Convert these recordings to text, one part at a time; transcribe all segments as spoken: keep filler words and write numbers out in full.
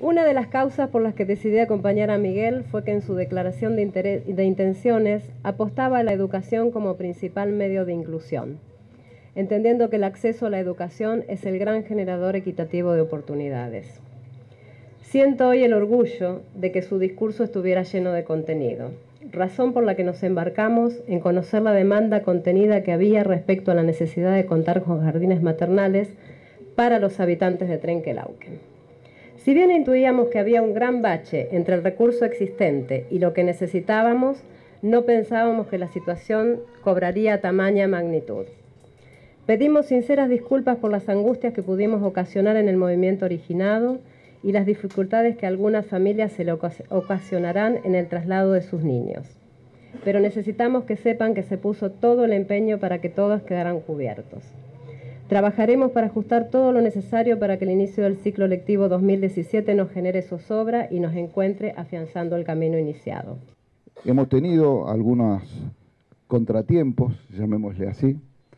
Una de las causas por las que decidí acompañar a Miguel fue que en su declaración de, interés, de intenciones apostaba a la educación como principal medio de inclusión, entendiendo que el acceso a la educación es el gran generador equitativo de oportunidades. Siento hoy el orgullo de que su discurso estuviera lleno de contenido, razón por la que nos embarcamos en conocer la demanda contenida que había respecto a la necesidad de contar con jardines maternales para los habitantes de Trenquelauquen. Si bien intuíamos que había un gran bache entre el recurso existente y lo que necesitábamos, no pensábamos que la situación cobraría tamaña magnitud. Pedimos sinceras disculpas por las angustias que pudimos ocasionar en el movimiento originado y las dificultades que a algunas familias se le ocasionarán en el traslado de sus niños. Pero necesitamos que sepan que se puso todo el empeño para que todos quedaran cubiertos. Trabajaremos para ajustar todo lo necesario para que el inicio del ciclo lectivo dos mil diecisiete nos genere zozobra y nos encuentre afianzando el camino iniciado. Hemos tenido algunos contratiempos, llamémosle así,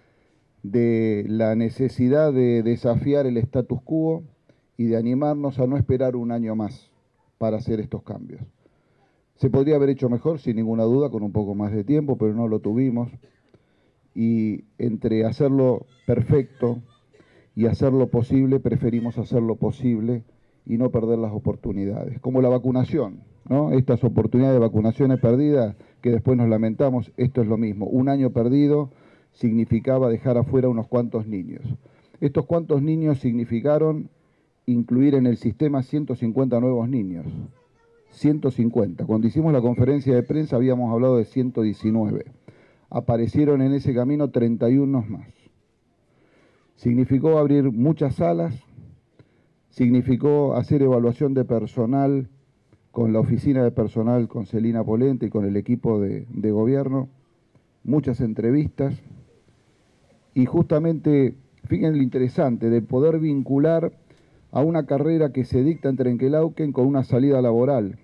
de la necesidad de desafiar el status quo y de animarnos a no esperar un año más para hacer estos cambios. Se podría haber hecho mejor, sin ninguna duda, con un poco más de tiempo, pero no lo tuvimos. Y entre hacerlo perfecto y hacerlo posible, preferimos hacerlo posible y no perder las oportunidades. Como la vacunación, ¿no? Estas oportunidades de vacunaciones perdidas, que después nos lamentamos, esto es lo mismo. Un año perdido significaba dejar afuera unos cuantos niños. Estos cuantos niños significaron incluir en el sistema ciento cincuenta nuevos niños. ciento cincuenta. Cuando hicimos la conferencia de prensa habíamos hablado de ciento diecinueve. Aparecieron en ese camino treinta y uno más. Significó abrir muchas salas, significó hacer evaluación de personal con la oficina de personal, con Celina Polente y con el equipo de, de gobierno, muchas entrevistas, y justamente, fíjense lo interesante, de poder vincular a una carrera que se dicta en Trenquelauquen con una salida laboral.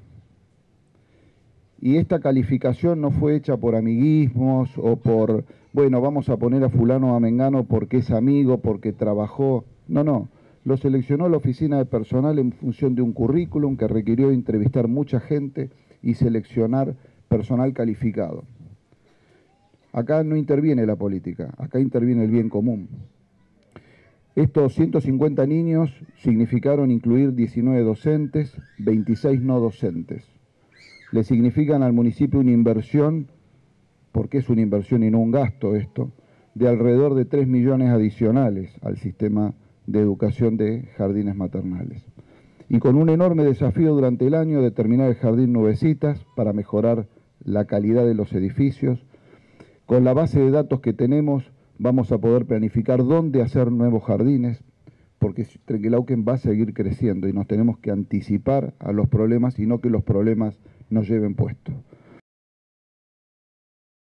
Y esta calificación no fue hecha por amiguismos o por, bueno, vamos a poner a fulano o a mengano porque es amigo, porque trabajó. No, no. Lo seleccionó la oficina de personal en función de un currículum que requirió entrevistar mucha gente y seleccionar personal calificado. Acá no interviene la política, acá interviene el bien común. Estos ciento cincuenta niños significaron incluir diecinueve docentes, veintiséis no docentes. Le significan al municipio una inversión, porque es una inversión y no un gasto esto, de alrededor de tres millones adicionales al sistema de educación de jardines maternales. Y con un enorme desafío durante el año de terminar el jardín Nubecitas para mejorar la calidad de los edificios. Con la base de datos que tenemos vamos a poder planificar dónde hacer nuevos jardines, porque Trenquelauquen va a seguir creciendo y nos tenemos que anticipar a los problemas y no que los problemas nos lleven puestos.